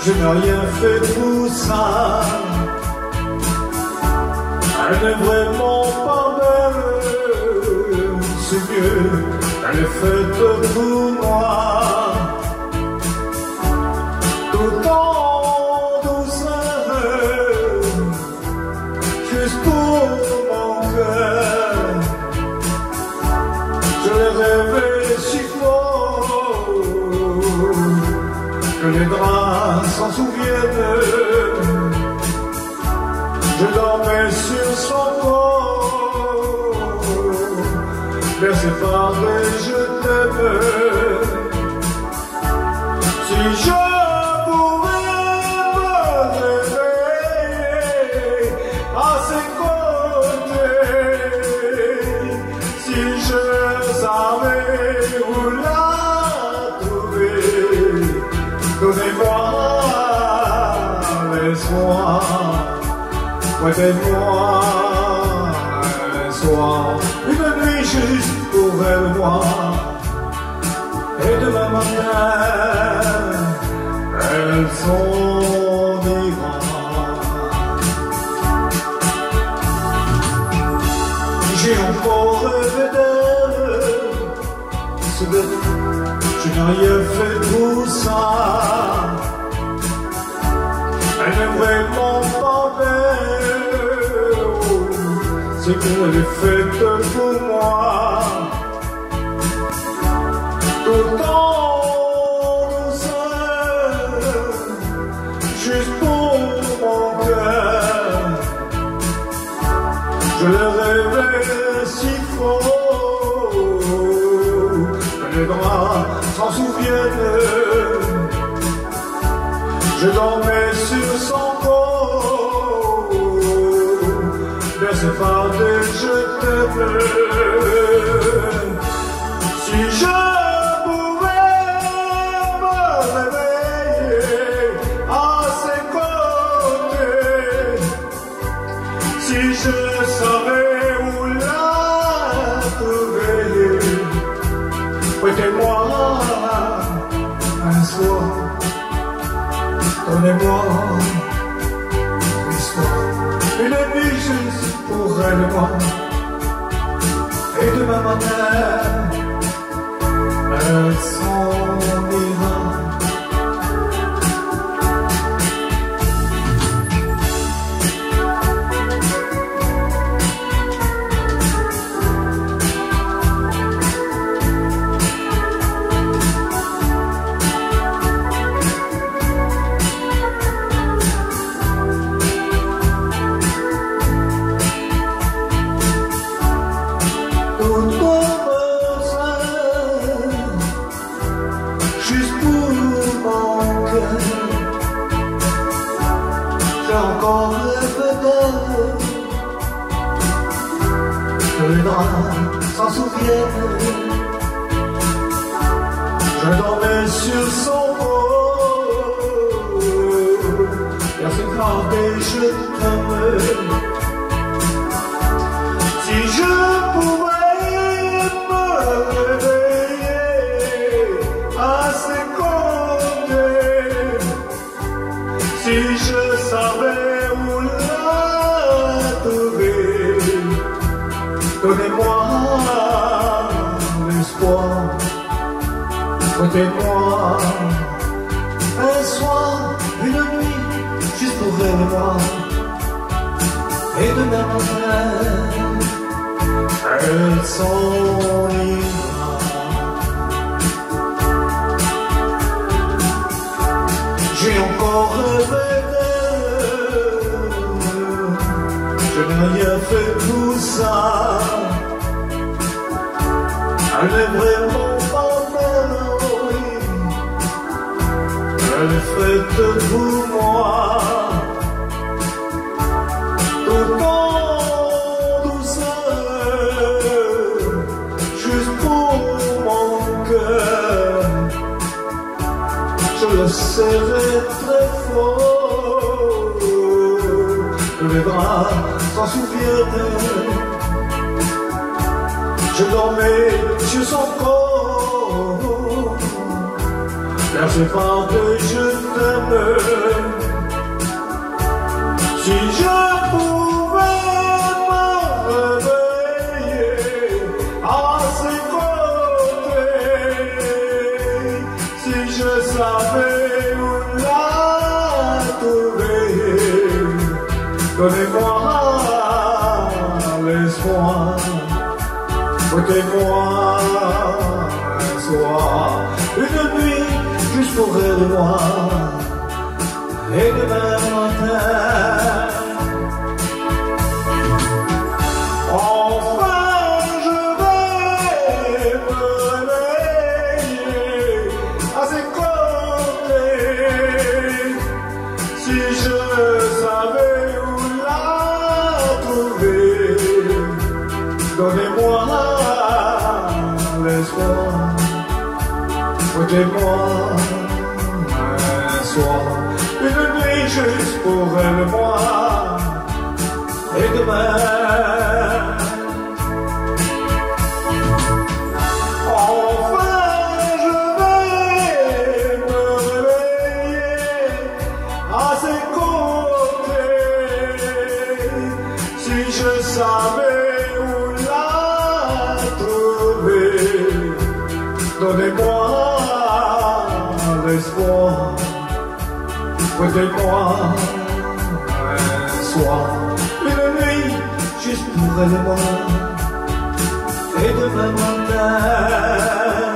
Je n'ai rien fait pour ça. Elle n'est vraiment pas belle, c'est mieux, elle est faite pour moi. Tout en douceur, juste pour mon cœur. Je l'ai rêvé si fort que les draps s'en souviennent. Je dormais sur son corps, bercé par les je t'aime. Si je pouvais me réveiller à ses côtés, si je savais où la trouver, donnez-moi l'espoir. Prêtez-moi un soir, une nuit juste pour elle, moi. Et demain matin, elle s'en ira. J'ai encore rêvé d'elle, c'est bête, je n'ai rien fait pour ça. Elle n'est vraiment pas belle, c'est qu'elle est faite pour moi. Tout en douceur, juste pour mon cœur. Je l'ai rêvé si fort que les draps s'en souviennent. Je dormais sur son corps, bercé par des je t'aime. Si je pouvais me réveiller à ses côtés, si je savais où la trouver, prêtez-moi un soir. Donnez-moi l'histoire, une nuit juste pour elle et moi. Et demain matin, elle s'en ira. Juste pour mon cœur, j'ai encore rêvé d'elle, que les draps s'en souviennent. Je dormais sur son dos, bercé par des je t'aime. Si je pouvais me réveiller à ses côtés, si je savais où la trouver, donnez-moi l'espoir. Prêtez-moi un soir, une nuit, juste pour elle et moi. Et demain matin, elle s'en ira. J'ai encore rêvé d'elle, je n'ai rien fait pour ça. Elle n'est vraiment pas belle, elle est faite pour moi. Tout en douceur, juste pour mon cœur. Je le serrai très fort, que les draps s'en souviennent. Je dormais sur son corps, car c'est pas que je t'aime. Si je pouvais me réveiller à ses côtés, si je savais où la trouver, donnez-moi l'espoir, prêtez-moi un soir, une nuit juste pour elle et moi, et demain matin, enfin je vais me réveiller à ses côtés. Si je savais où la trouver, donnez-moi l'espoir, prêtez-moi un soir, une nuit juste pour elle et moi, et demain, enfin je vais me réveiller à ses côtés. Si je savais où la trouver, donnez-moi l'espoir, prêtez-moi un soir, une nuit juste pour elle et moi, et demain matin.